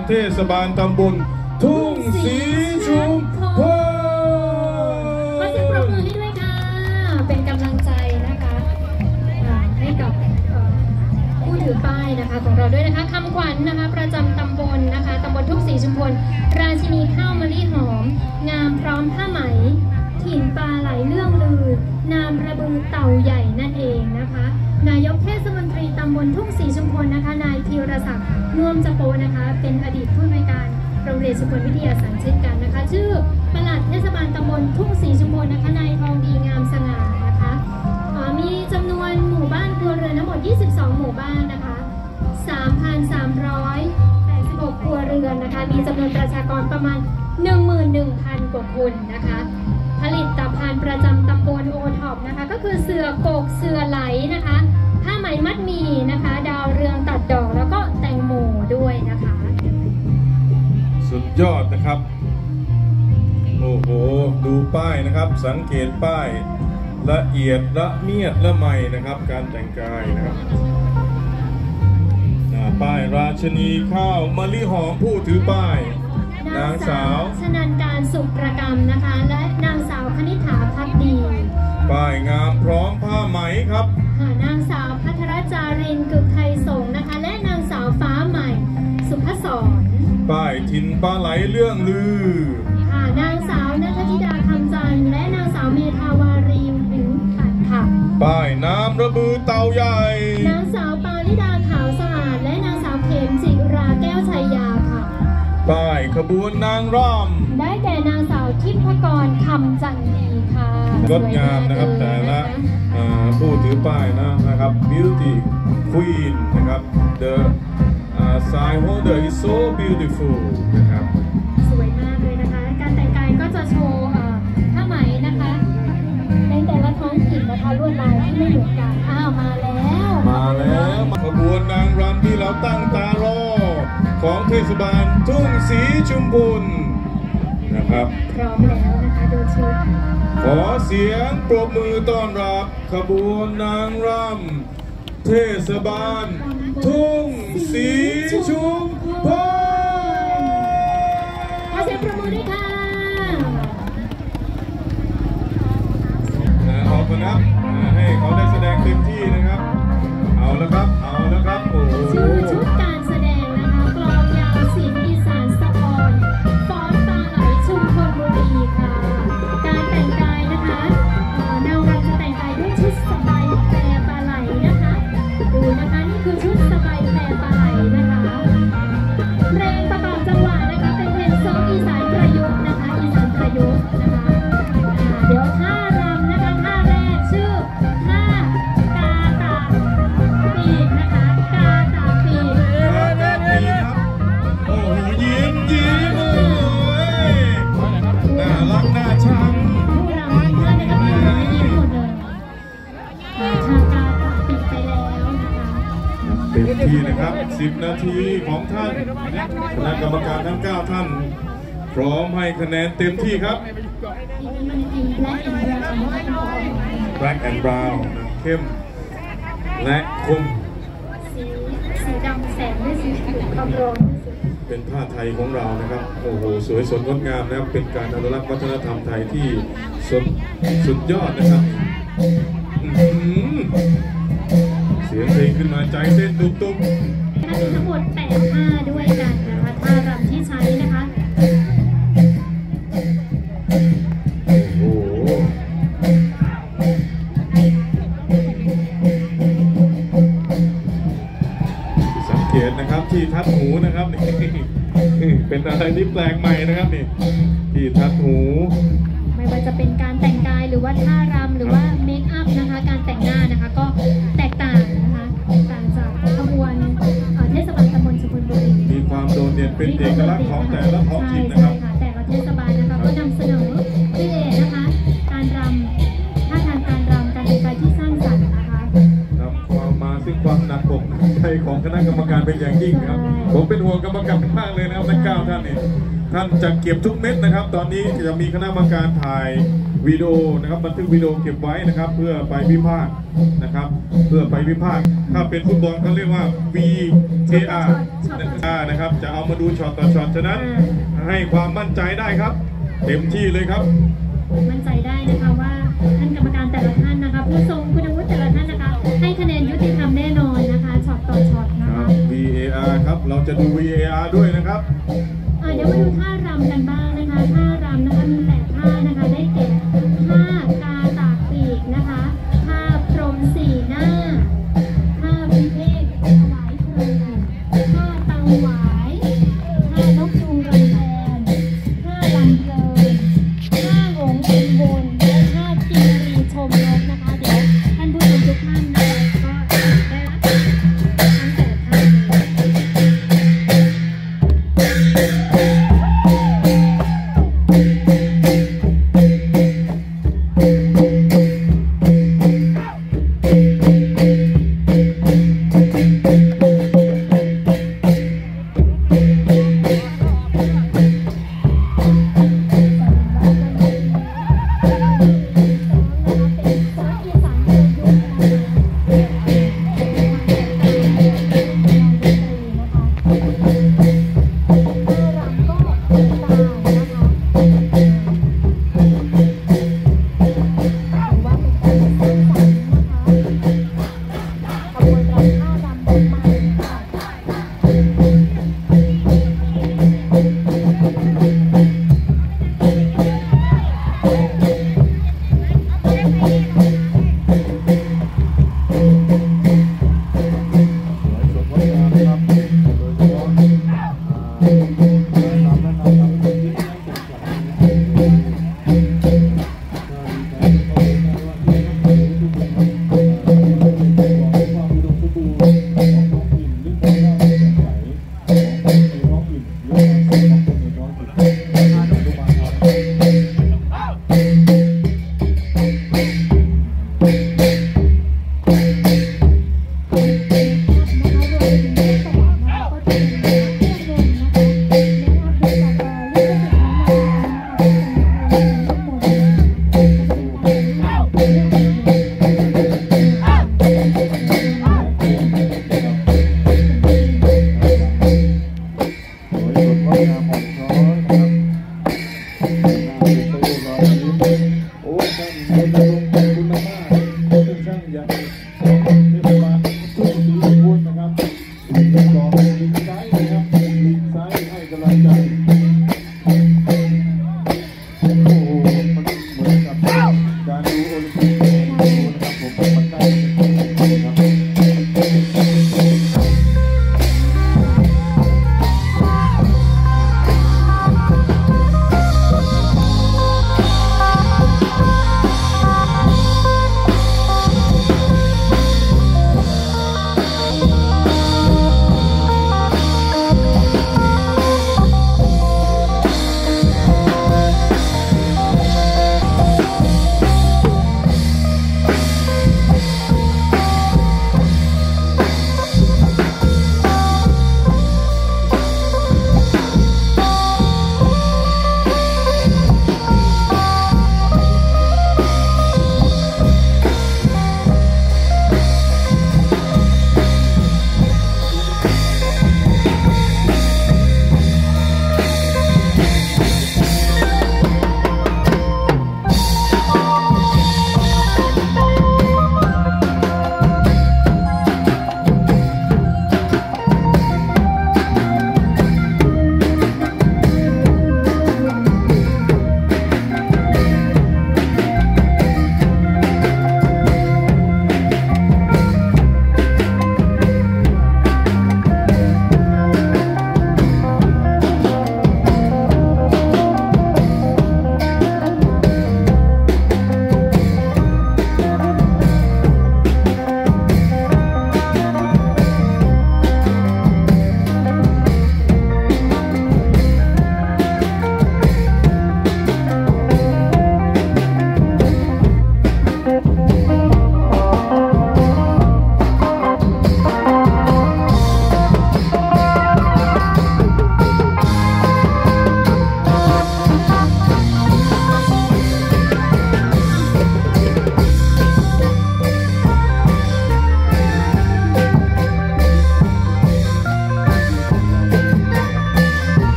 เทศบาลตำบลทุ่งศรีชุมพลขอเสียงปรบมือให้ด้วยค่ะเป็นกำลังใจนะคะให้กับผู้ถือป้ายนะคะของเราด้วยนะคะคำขวัญนะคะประจำตำบลนะคะตำบลทุ่งศรีชุมพลราชินีข้าวมะลิหอมงามพร้อมผ้าไหมถิ่นปลาไหลเรื่องลือนามระบือเต่าใหญ่นั่นเองนะคะนายกเทศมนตรีตำบลทุ่งศรีชุมพลนะคะนายธีรศักดิ์น่วมจะโปนะคะเป็นอดีตผู้อำนวยการโรงเรียนชุมพลวิทยาสันเช่นกันนะคะชื่อปลัดเทศบาลตำบลทุ่งศรีชุมพลนะคะนายทองดีงามสง่านะคะมีจำนวนหมู่บ้านครัวเรือนทั้งหมด22หมู่บ้านนะคะ 3,386 ครัวเรือนนะคะมีจำนวนประชากรประมาณ 11,000 กว่าคนนะคะผลิตภัณฑ์ประจำตำบลโอท็อปนะคะก็คือเสือกกเสือไหลนะคะผ้าไหมมัดหมี่นะคะดาวเรืองตัดดอกแล้วก็แตงโมด้วยนะคะสุดยอดนะครับโอ้โหดูป้ายนะครับสังเกตป้ายละเอียดละเมียดละไมนะครับการแต่งกายนะครับป้ายราชนีข้าวมะลิหอมผู้ถือป้ายนางสาวชนันการสุประกรรมนะคะและนางสาวคณิษฐาภักดีป้ายงามพร้อมผ้าไหมครับนางสาวพัทรจารินกึกไทยสงนะคะและนางสาวฟ้าใหม่สุภศรป้ายถิ่นปลาไหลเรื่องลือนางสาวณัฐธิดาคำจันทร์และนางสาวเมธาวารีผิวขัดค่ะป้ายน้ำระบือเต่าใหญ่นางสาวปาริดาขาวสะอาดและนางสาวเขมจิราแก้วชัยยาค่ะป้ายขบวนนางรำได้แก่นางสาวทิพกรคำจันดีค่ะงดงามนะครับแต่ละผู้ถือป้ายนะครับ Beauty Queen นะครับ The sign holder is so beautiful นะครับสวยมากเลยนะคะการแต่งกายก็จะโชว์ผ้าไหมนะคะในแต่ละท้องถิ่นนะคะลวดลายที่ไม่เหมือนกันมาแล้วขบวนนางรำที่เราตั้งตารอของเทศบาลทุ่งศรีชุมพลนะครับพร้อมแล้วนะคะโดยชุดขอเสียงปรบมือต้อนรับขบวนนางรำเทศบาลทุ่งศรีชุมพลขอเสียงปรบมือด้วยค่ะออกมานับให้เขาได้แสดงเต็มที่นะครับเอาแล้วครับโอ้โหชุดการแสดงนะคะกลองยาวศิลป์อีสานสะออนฟ้อนปลาไหลชุมพลบุรีค่ะการแต่งกายนะคะนางรำจะแต่งกายด้วยชุดสบายแพรปลาไหลนะคะดูนะคะนี่คือชุดสบายแพรปลาไหลนะคะเพลงประกอบจังหวะนะคะเป็นเพลงโซอีสานประยุกต์นะคะอีสานประยุกต์นะคะเดี๋ยวท่ารำนะคะท่าแรกชื่อท่ากาตาปีกนะคะกาตาปีกครับโอ้โหยิ้มเลยน่ารักน่าชังผู้รำทุกท่านนะคะมีความยิ้มหมดเลยท่ากาตาปีกไปแล้วนะคะเต็มที่นะครับ10 นาทีของท่านคณะกรรมการทั้ง9ท่านพร้อมให้คะแนนเต็มที่ครับ Black and Brown เข้มและคมสีดำแสงด้วยสีเขียวคำร้อนเป็นผ้าไทยของเรานะครับโอ้โหสวยสดงดงามนะครับเป็นการอนุรักษ์วัฒนธรรมไทยที่สุดยอดนะครับเสียงเพลงขึ้นมาใจเต้นตุ้มๆมีทั้งหมด8ท่าด้วยกันนะคะท่ารำที่ใช้นะคะโอ้โหสังเกตนะครับที่ทัดหูนะครับนี่เป็นอะไรที่แปลกใหม่นะครับนี่ที่ทัดหูไม่ว่าจะเป็นการแต่งกายหรือว่าท่ารำหรือว่าเมคอัพนะคะการแต่งหน้านะคะก็แตกต่างนะคะต่างจากขบวนเทศบาลตำบลชุมพลบุรีมีความโดดเด่นเป็นเอกลักษณ์ของแต่ละท้องถิ่นนะครับแต่ละเทศบาลนะคะก็นำเสนอที่นะคะการรำท่าทางการรำการแต่งกายที่สร้างสรรค์นะคะนำความมาซึ่งความหนักอกใจของคณะกรรมการเป็นอย่างยิ่งครับผมเป็นห่วงกรรมการมากเลยนะครับทั้ง9ท่านนี่ท่านจะเก็บทุกเม็ดนะครับตอนนี้จะมีคณะกรรมการถ่ายวิดีโอนะครับบันทึกวิดีโอเก็บไว้นะครับเพื่อไปวิพากษ์นะครับเพื่อไปวิพากษ์ถ้าเป็นฟุตบอลเขาเรียกว่า VAR นะครับจะเอามาดูช็อตต่อช็อตฉะนั้นให้ความมั่นใจได้ครับเต็มที่เลยครับมั่นใจได้นะคะว่าท่านกรรมการแต่ละท่านนะคะผู้ทรงคุณวุฒิแต่ละท่านนะคะให้คะแนนยุติธรรมแน่นอนนะคะช็อตต่อช็อตนะคะ VAR ครับเราจะดู VAR ด้วยนะครับเดี๋ยวมาดูท่ารำกันบ้างนะคะท่ารำนะคะมี8ท่านะคะได้แก่ท่ากาตากปีกนะคะท่าพรหมสี่หน้าท่าวิเวกถวายครูท่าตังหวายท่านกยูงรำแพนท่าลำเพลินท่าหงส์เป็นวนและท่ากินรีชมนกนะคะเดี๋ยวท่านผู้ชมทุกท่านนะคะก็ได้รับทั้ง8ท่าโอ้ท่านคนลงคุณมากช่างใหญ่